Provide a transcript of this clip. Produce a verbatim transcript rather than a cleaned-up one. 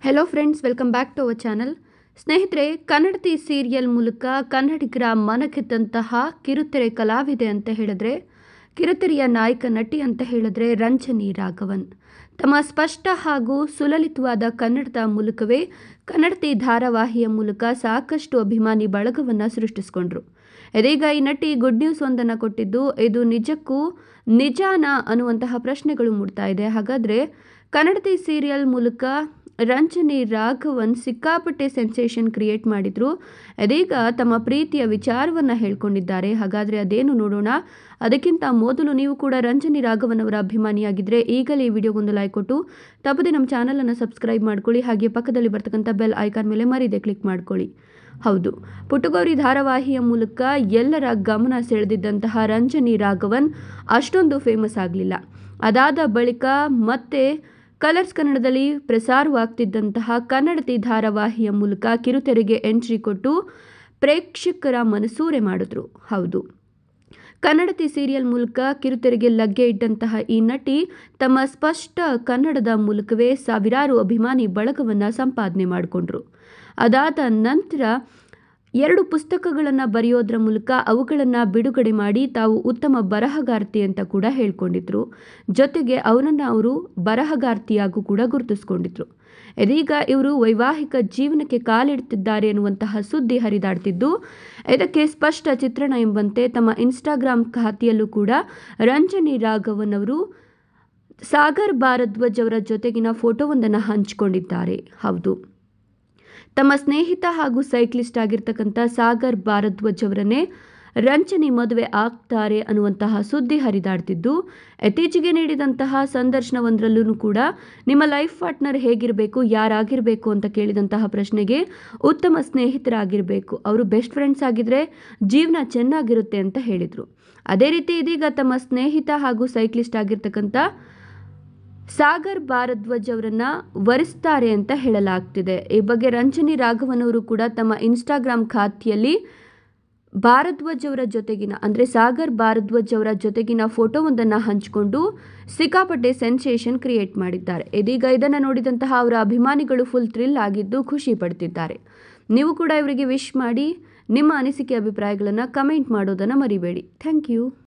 Hello friends, welcome back to our channel. ಸ್ನೇಹಿತರೆ, Kannadathi serial ಮೂಲಕ ಕನ್ನಡಿಗರ ಮನಗೆದ್ದಂತಹ ಕಿರುತೆರೆ ಕಲಾವಿದೆ ಅಂತ ಹೇಳಿದ್ರೆ, ಕಿರುತೆರೆಯ ನಾಯಕ ನಟಿ ಅಂತ ಹೇಳಿದ್ರೆ ರಂಜನಿ ರಾಘವನ್. ತಮ್ಮ ಸ್ಪಷ್ಟ ಹಾಗೂ ಸುಲಲಿತವಾದ ಕನ್ನಡದ ಮೂಲಕವೇ ಕನ್ನಡತಿ ಧಾರಾವಾಹಿಯ ಮೂಲಕ ಸಾಕಷ್ಟು ಅಭಿಮಾನಿ ಬಳಗವನ್ನು ಸೃಷ್ಟಿಸಿಕೊಂಡ್ರು. ಇದೀಗ ಈ ನಟಿ ಗುಡ್ ನ್ಯೂಸ್ ಒಂದನ್ನು ಕೊಟ್ಟಿದ್ದು, ಇದು ನಿಜಕ್ಕೂ ನಿಜಾನಾ ಅನ್ನುವಂತಹ ಪ್ರಶ್ನೆಗಳು ಮೂಡ್ತಾ ಇದೆ. ಹಾಗಾದರೆ ಕನ್ನಡತಿ ಸೀರಿಯಲ್ ಮೂಲಕ ರಂಜನಿ ರಾಘವನ್ ಸಿಕ್ಕಾಪಟ್ಟೆ ಸೆನ್ಸೇಷನ್ ಕ್ರಿಯೇಟ್ ಮಾಡಿದ್ರು. ಇದೀಗ ತಮ್ಮ ಪ್ರೀತಿಯ ವಿಚಾರವನ್ನು ಹೇಳ್ಕೊಂಡಿದ್ದಾರೆ. ಹಾಗಾದರೆ ಅದೇನು ನೋಡೋಣ. ಅದಕ್ಕಿಂತ ಮೊದಲು ನೀವು ಕೂಡ ರಂಜನಿ ರಾಘವನ್ ಅವರ ಅಭಿಮಾನಿಯಾಗಿದ್ದರೆ ಈಗಲೇ ಈ ವಿಡಿಯೋಗೊಂದು ಲೈಕ್ ಕೊಟ್ಟು ತಪ್ಪದೆ ನಮ್ಮ ಚಾನಲನ್ನು ಸಬ್ಸ್ಕ್ರೈಬ್ ಮಾಡ್ಕೊಳ್ಳಿ. ಹಾಗೆ ಪಕ್ಕದಲ್ಲಿ ಬರ್ತಕ್ಕಂಥ ಬೆಲ್ ಐಕಾನ್ ಮೇಲೆ ಮರೀದೆ ಕ್ಲಿಕ್ ಮಾಡ್ಕೊಳ್ಳಿ. ಹೌದು, ಪುಟ್ಟಗೌರಿ ಧಾರಾವಾಹಿಯ ಮೂಲಕ ಎಲ್ಲರ ಗಮನ ಸೆಳೆದಿದ್ದಂತಹ ರಂಜನಿ ರಾಘವನ್ ಅಷ್ಟೊಂದು ಫೇಮಸ್ ಆಗಲಿಲ್ಲ. ಅದಾದ ಬಳಿಕ ಮತ್ತೆ ಕಲರ್ಸ್ ಕನ್ನಡದಲ್ಲಿ ಪ್ರಸಾರವಾಗ್ತಿದ್ದಂತಹ ಕನ್ನಡತಿ ಧಾರಾವಾಹಿಯ ಮೂಲಕ ಕಿರುತೆರೆಗೆ ಎಂಟ್ರಿ ಕೊಟ್ಟು ಪ್ರೇಕ್ಷಕರ ಮನಸೂರೆ ಮಾಡಿದ್ರು. ಹೌದು, ಕನ್ನಡತಿ ಸೀರಿಯಲ್ ಮೂಲಕ ಕಿರುತೆರೆಗೆ ಲಗ್ಗೆ ಇಟ್ಟಂತಹ ಈ ನಟಿ ತಮ್ಮ ಸ್ಪಷ್ಟ ಕನ್ನಡದ ಮೂಲಕವೇ ಸಾವಿರಾರು ಅಭಿಮಾನಿ ಬಳಗವನ್ನು ಸಂಪಾದನೆ ಮಾಡಿಕೊಂಡ್ರು. ಅದಾದ ನಂತರ ಎರಡು ಪುಸ್ತಕಗಳನ್ನು ಬರೆಯೋದ್ರ ಮೂಲಕ ಅವುಗಳನ್ನು ಬಿಡುಗಡೆ ಮಾಡಿ ತಾವು ಉತ್ತಮ ಬರಹಗಾರ್ತಿ ಅಂತ ಕೂಡ ಹೇಳ್ಕೊಂಡಿದ್ರು. ಜೊತೆಗೆ ಅವರನ್ನು ಅವರು ಬರಹಗಾರ್ತಿಯಾಗೂ ಕೂಡ ಗುರುತಿಸ್ಕೊಂಡಿದ್ರು. ಇದೀಗ ಇವರು ವೈವಾಹಿಕ ಜೀವನಕ್ಕೆ ಕಾಲಿಡ್ತಿದ್ದಾರೆ ಎನ್ನುವಂತಹ ಸುದ್ದಿ ಹರಿದಾಡ್ತಿದ್ದು, ಇದಕ್ಕೆ ಸ್ಪಷ್ಟ ಚಿತ್ರಣ ಎಂಬಂತೆ ತಮ್ಮ ಇನ್ಸ್ಟಾಗ್ರಾಮ್ ಖಾತೆಯಲ್ಲೂ ಕೂಡ ರಂಜನಿ ರಾಘವನ್ ಅವರು ಸಾಗರ್ ಭಾರದ್ವಾಜ್ ಅವರ ಜೊತೆಗಿನ ಫೋಟೋವೊಂದನ್ನು ಹಂಚಿಕೊಂಡಿದ್ದಾರೆ. ಹೌದು, ತಮ್ಮ ಸ್ನೇಹಿತ ಹಾಗೂ ಸೈಕ್ಲಿಸ್ಟ್ ಆಗಿರ್ತಕ್ಕಂಥ ಸಾಗರ್ ಭಾರದ್ವಾಜ್ ಅವರನ್ನೇ ರಂಜನಿ ಮದುವೆ ಆಗ್ತಾರೆ ಅನ್ನುವಂತಹ ಸುದ್ದಿ ಹರಿದಾಡ್ತಿದ್ದು, ಇತ್ತೀಚೆಗೆ ನೀಡಿದಂತಹ ಸಂದರ್ಶನವೊಂದರಲ್ಲೂ ಕೂಡ ನಿಮ್ಮ ಲೈಫ್ ಪಾರ್ಟ್ನರ್ ಹೇಗಿರಬೇಕು, ಯಾರಾಗಿರಬೇಕು ಅಂತ ಕೇಳಿದಂತಹ ಪ್ರಶ್ನೆಗೆ ಉತ್ತಮ ಸ್ನೇಹಿತರಾಗಿರಬೇಕು, ಅವರು ಬೆಸ್ಟ್ ಫ್ರೆಂಡ್ಸ್ ಆಗಿದ್ರೆ ಜೀವನ ಚೆನ್ನಾಗಿರುತ್ತೆ ಅಂತ ಹೇಳಿದರು. ಅದೇ ರೀತಿ ಇದೀಗ ತಮ್ಮ ಸ್ನೇಹಿತ ಹಾಗೂ ಸೈಕ್ಲಿಸ್ಟ್ ಆಗಿರ್ತಕ್ಕಂಥ ಸಾಗರ್ ಭಾರದ್ವಾಜ್ ಅವರನ್ನ ವರಿಸ್ತಾರೆ ಅಂತ ಹೇಳಲಾಗ್ತಿದೆ. ಈ ಬಗ್ಗೆ ರಂಜನಿ ರಾಘವನ್ ಅವರು ಕೂಡ ತಮ್ಮ ಇನ್ಸ್ಟಾಗ್ರಾಮ್ ಖಾತೆಯಲ್ಲಿ ಭಾರದ್ವಾಜ್ ಅವರ ಜೊತೆಗಿನ ಅಂದರೆ ಸಾಗರ್ ಭಾರದ್ವಾಜ್ ಅವರ ಜೊತೆಗಿನ ಫೋಟೋವೊಂದನ್ನು ಹಂಚಿಕೊಂಡು ಸಿಕ್ಕಾಪಟ್ಟೆ ಸೆನ್ಸೇಷನ್ ಕ್ರಿಯೇಟ್ ಮಾಡಿದ್ದಾರೆ. ಇದೀಗ ಇದನ್ನು ನೋಡಿದಂತಹ ಅವರ ಅಭಿಮಾನಿಗಳು ಫುಲ್ ಥ್ರಿಲ್ ಆಗಿದ್ದು ಖುಷಿ ಪಡ್ತಿದ್ದಾರೆ. ನೀವು ಕೂಡ ಇವರಿಗೆ ವಿಶ್ ಮಾಡಿ ನಿಮ್ಮ ಅನಿಸಿಕೆ ಅಭಿಪ್ರಾಯಗಳನ್ನು ಕಮೆಂಟ್ ಮಾಡೋದನ್ನು ಮರಿಬೇಡಿ. Thank you.